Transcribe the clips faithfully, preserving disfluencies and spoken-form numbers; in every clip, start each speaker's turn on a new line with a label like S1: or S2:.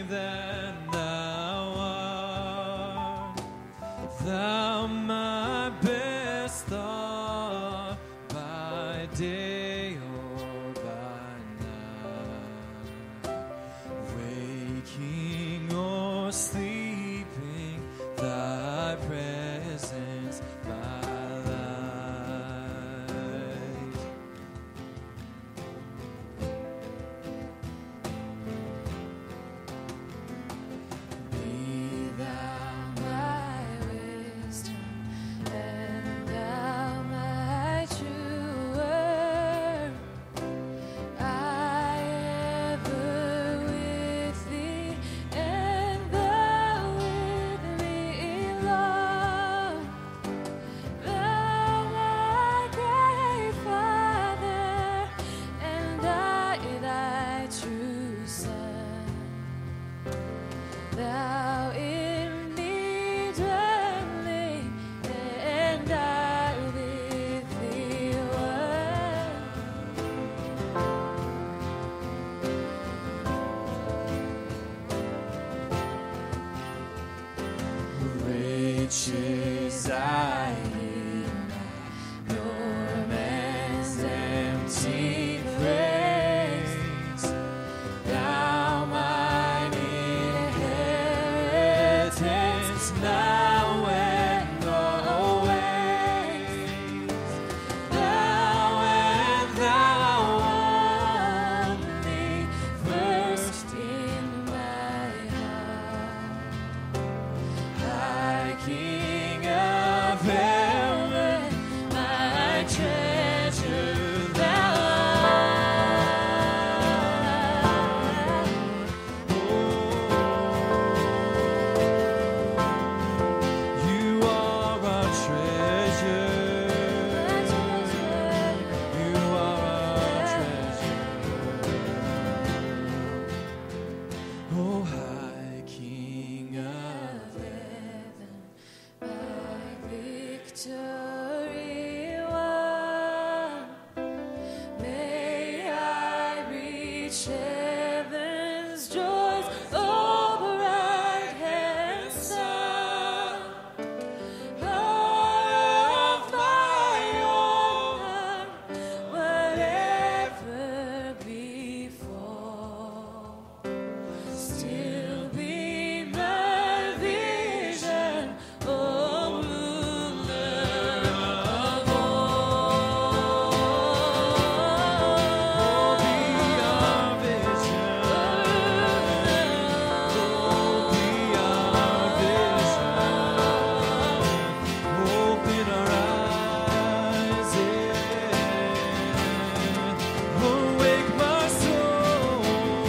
S1: than thou art. Thou my best thought by day or by night, waking or sleeping, thy presence my light. Be thou my wisdom, and thou my true word. I ever with thee, and thou with me, Lord. Thou my great Father, and I thy true Son. Thou in me dwelling, and I with thee one. Riches I need not, nor man's empty praise. Thou mine inheritance now and always. Thou and thou only, first in my heart. High King of heaven, my treasure thou art. You are our treasure. You are our treasure. Oh, High King of heaven, my victory won. May I reach heaven's joys, oh bright hand sun. Lord of my own, whatever befall, still be my vision, oh ruler of all. Be our vision, oh, be our vision. Open our eyes, yeah. Awake my soul,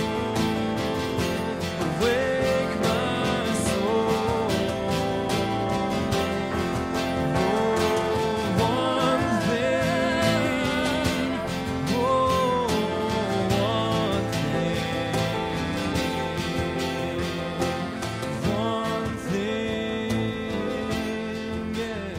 S1: awake my soul. Oh, one thing, oh, one thing, one thing, yeah.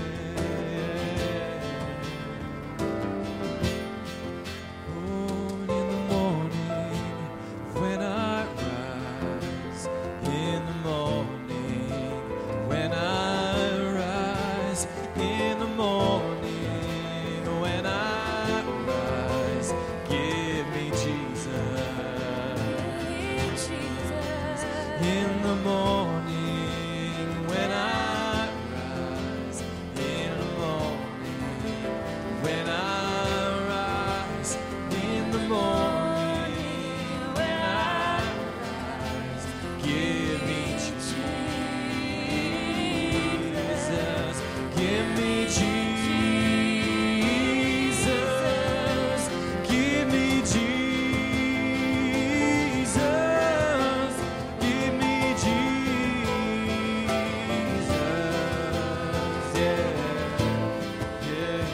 S1: Oh, in the morning when I rise, in the morning when I rise, in the morning when I rise, give me Jesus. In the morning when I rise, in the morning when I rise, in the morning when I rise, give me Jesus. Give me Jesus. Give me Jesus. Give me Jesus. Yeah. Yeah.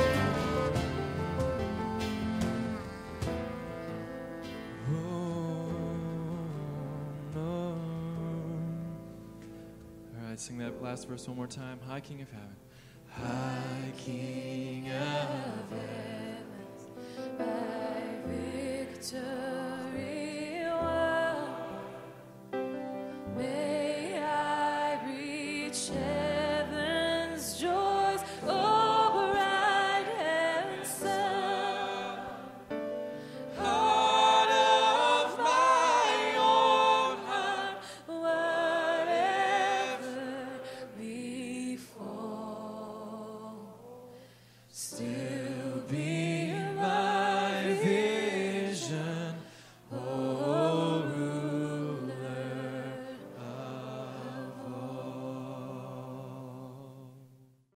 S1: Oh, no. All right, sing that last verse one more time. High King of heaven. High King of heaven, my victor.